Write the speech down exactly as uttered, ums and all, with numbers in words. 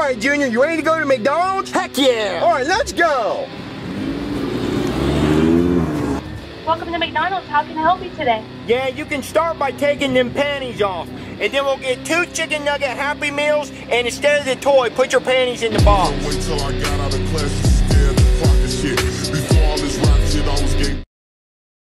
right, Junior, you ready to go to McDonald's? Heck yeah! All right, let's go. Welcome to McDonald's. How can I help you today? Yeah, you can start by taking them panties off. And then we'll get two chicken nugget Happy Meals, and instead of the toy, put your panties in the box. Wait till I got out of class and scared the fucking shit. Before